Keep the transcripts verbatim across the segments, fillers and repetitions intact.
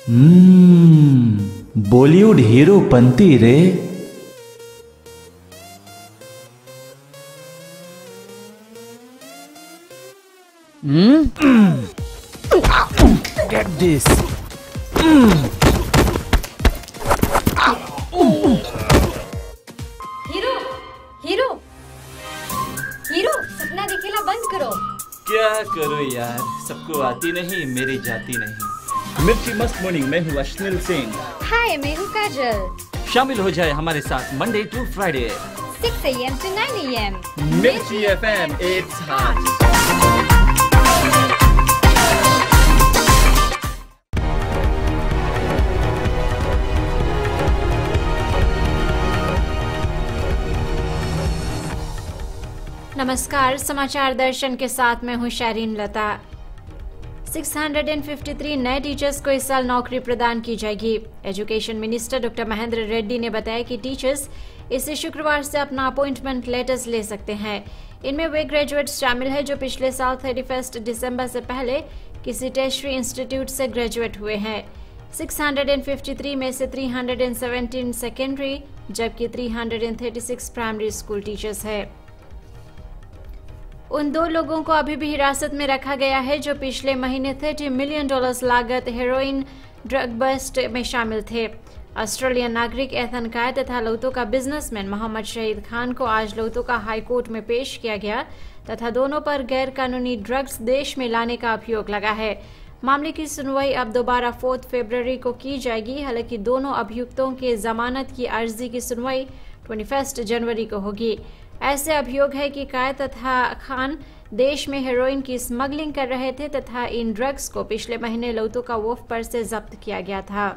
हम्म Bollywood hero पंती रे। Hmm get this. Hero hero hero सपना दिखेला बंद करो। क्या करो यार, सबको आती नहीं, मेरी जाती नहीं। मिर्ची मस्त मॉर्निंग में हूँ अश्निल सिंह। हाय मैं हूँ काजल। शामिल हो जाए हमारे साथ Monday to Friday six A M to nine A M Mirchi F M it's hot. नमस्कार, समाचार दर्शन के साथ मैं हूँ शरीन लता। छह सौ तिरेपन नए टीचर्स को इस साल नौकरी प्रदान की जाएगी। Education minister doctor Mahendra Reddy ने बताया कि टीचर्स इसे शुक्रवार से अपना अपॉइंटमेंट लेटर्स ले सकते हैं। इनमें वे ग्रेजुएट्स शामिल हैं जो पिछले साल इकतीस दिसंबर से पहले किसी टेरशरी इंस्टीट्यूट से ग्रेजुएट हुए हैं। छह सौ तिरेपन में से तीन सौ सत्रह सेकेंडरी जबकि तीन सौ छत्तीस प्राइमरी स्कूल टीचर्स हैं। उन दो लोगों को अभी भी हिरासत में रखा गया है जो पिछले महीने तीस मिलियन डॉलर्स लागत हेरोइन ड्रग बस्ट में शामिल थे। ऑस्ट्रेलियन नागरिक एथन काय तथा लौतो का बिजनेसमैन मोहम्मद शहीद खान को आज लौतो का हाई कोर्ट में पेश किया गया तथा दोनों पर गैर कानूनी ड्रग्स देश में लाने का अभियोग लगा है। मामले की सुनवाई अब दोबारा चौदह फरवरी को की जाएगी। हालांकि दोनों अभियुक्तों के जमानत की अर्जी की सुनवाई इक्कीस जनवरी को होगी। ऐसे अभियोग है कि काय तथा खान देश में हेरोइन की स्मगलिंग कर रहे थे तथा इन ड्रग्स को पिछले महीने लौतो का वोफ पर से जब्त किया गया था।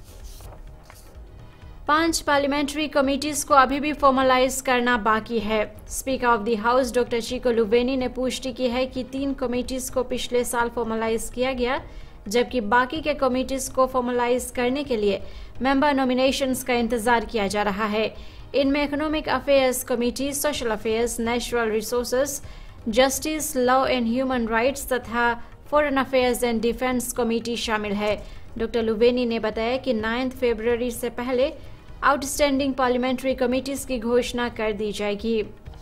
पांच पार्लियामेंट्री कमेटीज को अभी भी फॉर्मलाइज करना बाकी है। Speaker of the house doctor Jiko Luveni ने पुष्टि की है कि तीन कमेटीज को पिछले साल फॉर्मलाइज किया गया जबकि बाकी के कमेटीज को फॉर्मलाइज करने के लिए मेंबर नॉमिनेशंस का इंतजार किया जा रहा है। इनमें economic affairs committee, social affairs, natural resources, justice, law and human rights तथा foreign affairs and defence committee शामिल है। डॉक्टर लुवेनी ने बताया कि नौ फरवरी से पहले आउटस्टैंडिंग पार्लियामेंट्री कमेटीज की घोषणा कर दी जाएगी।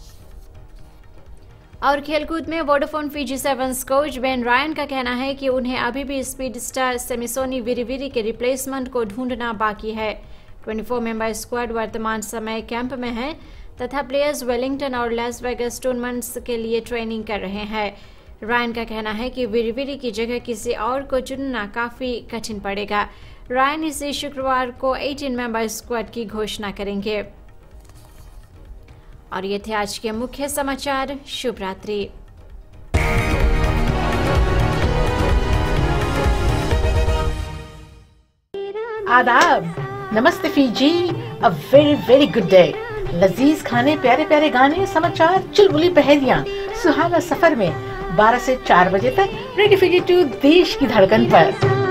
और खेलकूद में Vodafone Fiji sevens coach Ben Ryan का कहना है कि उन्हें अभी भी स्पीड स्टार सेमिसोनी विरीविरी के रिप्लेसमेंट को ढूंढना बाकी है। चौबीस मेंबर स्क्वाड वर्तमान समय कैंप में है तथा प्लेयर्स वेलिंगटन और लास वेगास टूर्नामेंट्स के लिए ट्रेनिंग कर रहे हैं। रायन का कहना है कि विरीविरी की जगह किसी और को चुनना काफी कठिन पड़ेगा। रायन इसी शुक्रवार को अठारह मेंबर स्क्वाड की घोषणा करेंगे। और ये थे आज के मुख्य समाचार। शुभ रात्रि। आदाब, नमस्ते Fiji, a very very good day. लजीज खाने, प्यारे प्यारे गाने, समाचार, चुलबुली पहेलियां, सुहाना सफर में बारह से चार बजे तक रेडियो फीजी टू देश की धड़कन पर।